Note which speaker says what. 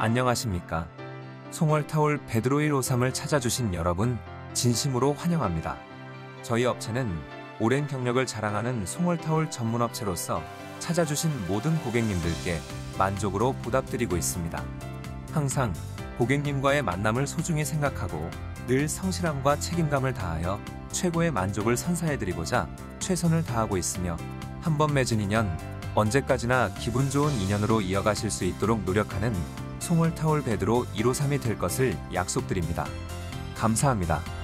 Speaker 1: 안녕하십니까? 송월타올 베드로 153을 찾아주신 여러분 진심으로 환영합니다. 저희 업체는 오랜 경력을 자랑하는 송월타올 전문업체로서 찾아주신 모든 고객님들께 만족으로 보답드리고 있습니다. 항상 고객님과의 만남을 소중히 생각하고 늘 성실함과 책임감을 다하여 최고의 만족을 선사해드리고자 최선을 다하고 있으며 한 번 맺은 인연, 언제까지나 기분 좋은 인연으로 이어가실 수 있도록 노력하는 송월타올 베드로 153이 될 것을 약속드립니다. 감사합니다.